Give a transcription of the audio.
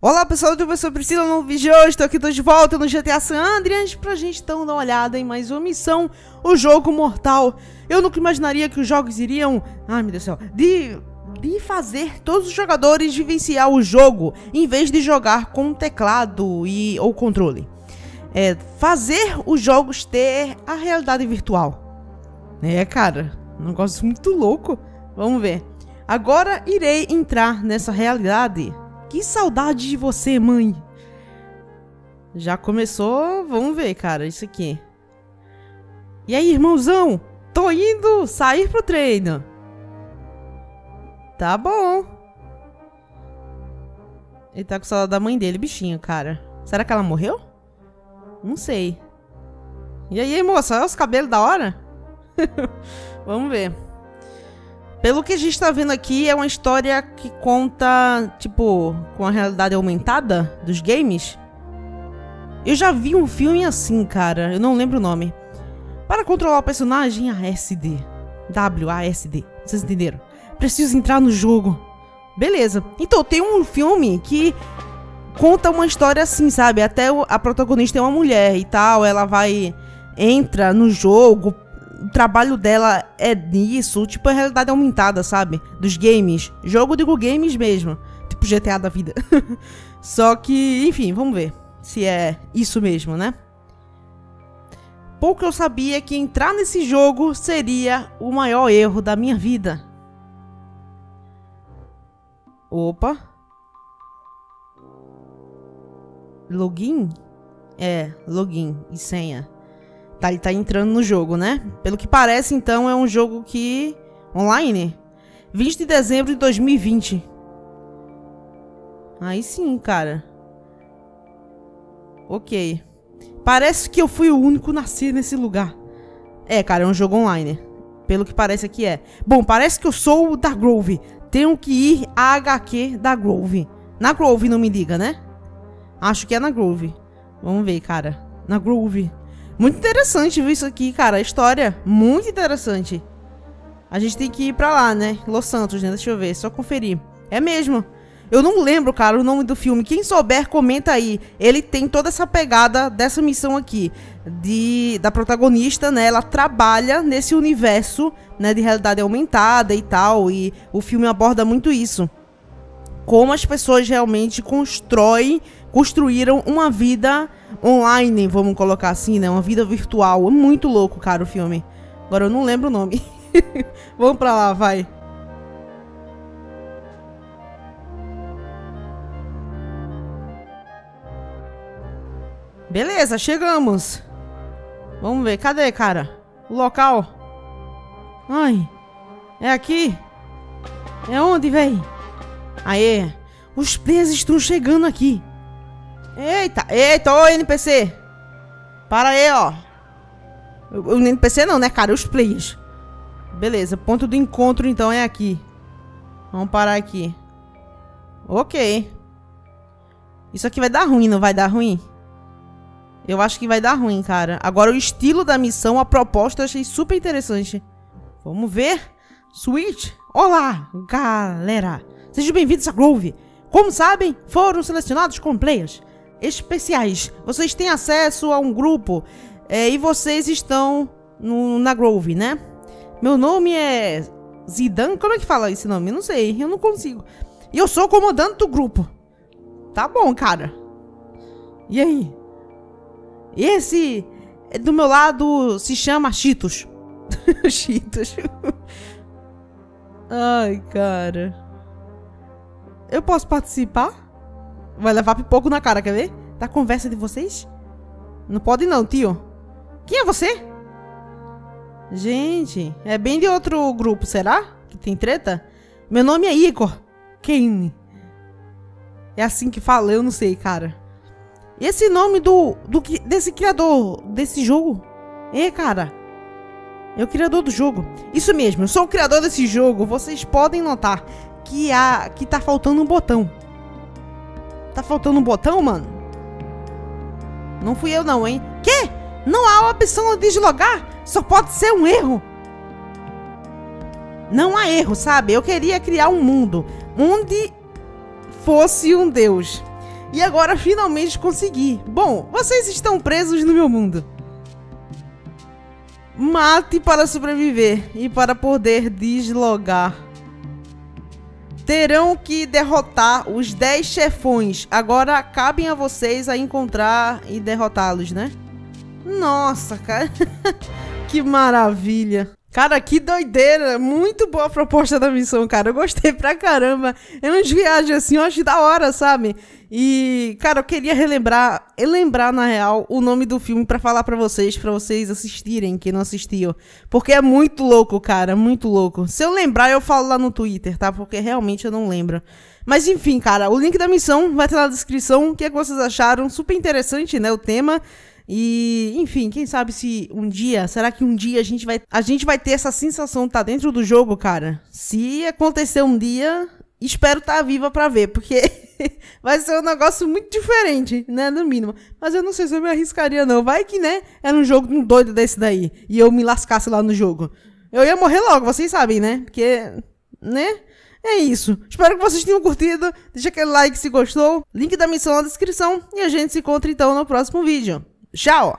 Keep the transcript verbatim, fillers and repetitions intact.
Olá pessoal, eu sou a Priscila no vídeo de hoje, estou aqui tô de volta no G T A San Andreas pra gente então dar uma olhada em mais uma missão, o jogo mortal. Eu nunca imaginaria que os jogos iriam, ai meu Deus do céu, de, de fazer todos os jogadores vivenciar o jogo, em vez de jogar com teclado e, ou controle. É, fazer os jogos ter a realidade virtual. É cara, um negócio muito louco, vamos ver. Agora irei entrar nessa realidade. Que saudade de você, mãe. Já começou, vamos ver, cara, isso aqui. E aí, irmãozão? Tô indo sair pro treino. Tá bom. Ele tá com saudade da mãe dele, bichinho, cara. Será que ela morreu? Não sei. E aí, moça, olha os cabelos da hora. Vamos ver. Pelo que a gente tá vendo aqui, é uma história que conta, tipo, com a realidade aumentada dos games. Eu já vi um filme assim, cara, eu não lembro o nome. Para controlar o personagem, A S D. W A S D, vocês entenderam? Preciso entrar no jogo. Beleza, então tem um filme que conta uma história assim, sabe? Até a protagonista é uma mulher e tal, ela vai, entra no jogo. O trabalho dela é nisso, tipo a realidade aumentada, sabe? Dos games. Jogo, digo games mesmo. Tipo G T A da vida. Só que, enfim, vamos ver se é isso mesmo, né? Pouco eu sabia que entrar nesse jogo seria o maior erro da minha vida. Opa. Login? É, login e senha. Tá, ele tá entrando no jogo, né? Pelo que parece, então, é um jogo que... online? vinte de dezembro de dois mil e vinte. Aí sim, cara. Ok. Parece que eu fui o único a nascer nesse lugar. É, cara, é um jogo online. Pelo que parece aqui é. Bom, parece que eu sou o da Grove. Tenho que ir à H Q da Grove. Na Grove, não me diga, né? Acho que é na Grove. Vamos ver, cara. Na Grove. Muito interessante ver isso aqui, cara. A história, muito interessante. A gente tem que ir pra lá, né? Los Santos, né? Deixa eu ver, só conferir. É mesmo. Eu não lembro, cara, o nome do filme. Quem souber, comenta aí. Ele tem toda essa pegada dessa missão aqui. De, da protagonista, né? Ela trabalha nesse universo, né? De realidade aumentada e tal. E o filme aborda muito isso. Como as pessoas realmente constroem, construíram uma vida online, vamos colocar assim, né? Uma vida virtual. É muito louco, cara, o filme. Agora eu não lembro o nome. Vamos pra lá, vai. Beleza, chegamos. Vamos ver, cadê, cara? O local. Ai, é aqui? É onde, véi? Aê, os presos estão chegando aqui. Eita, eita, ô N P C. Para aí, ó. O N P C não, né, cara? Os players. Beleza, ponto do encontro então é aqui. Vamos parar aqui. Ok. Isso aqui vai dar ruim, não vai dar ruim? Eu acho que vai dar ruim, cara. Agora o estilo da missão, a proposta eu achei super interessante. Vamos ver. Switch. Olá, galera. Sejam bem-vindos a Grove. Como sabem, foram selecionados com players especiais. Vocês têm acesso a um grupo é, e vocês estão no, na Grove, né? Meu nome é Zidane. Como é que fala esse nome? Eu não sei, eu não consigo. E eu sou o comandante do grupo. Tá bom, cara. E aí? Esse do meu lado se chama Cheetos. Cheetos. Ai, cara. Eu posso participar? Vai levar pipoco na cara, quer ver? Da conversa de vocês? Não pode não, tio. Quem é você? Gente, é bem de outro grupo, será? Que tem treta? Meu nome é Igor Kane. É assim que fala, eu não sei, cara. Esse nome do, do desse criador desse jogo? É, cara. É o criador do jogo. Isso mesmo, eu sou o criador desse jogo. Vocês podem notar que, há, que tá faltando um botão. Tá faltando um botão, mano? Não fui eu não, hein? Quê? Não há opção de deslogar? Só pode ser um erro. Não há erro, sabe? Eu queria criar um mundo onde fosse um deus. E agora finalmente consegui. Bom, vocês estão presos no meu mundo. Mate para sobreviver e para poder deslogar. Terão que derrotar os dez chefões. Agora cabem a vocês a encontrar e derrotá-los, né? Nossa, cara. Que maravilha. Cara, que doideira. Muito boa a proposta da missão, cara. Eu gostei pra caramba. É umas viagens assim, eu acho da hora, sabe? E, cara, eu queria relembrar, lembrar, na real, o nome do filme pra falar pra vocês, pra vocês assistirem, quem não assistiu. Porque é muito louco, cara, muito louco. Se eu lembrar, eu falo lá no Twitter, tá? Porque realmente eu não lembro. Mas enfim, cara, o link da missão vai estar na descrição. O que é que vocês acharam? Super interessante, né, o tema. E, enfim, quem sabe se um dia, será que um dia a gente vai, a gente vai ter essa sensação de estar dentro do jogo, cara? Se acontecer um dia, espero estar viva pra ver, porque vai ser um negócio muito diferente, né, no mínimo. Mas eu não sei se eu me arriscaria não, vai que, né, era um jogo um doido desse daí, e eu me lascasse lá no jogo. Eu ia morrer logo, vocês sabem, né, porque, né... É isso. Espero que vocês tenham curtido. Deixa aquele like se gostou. Link da missão na descrição. E a gente se encontra então no próximo vídeo. Tchau!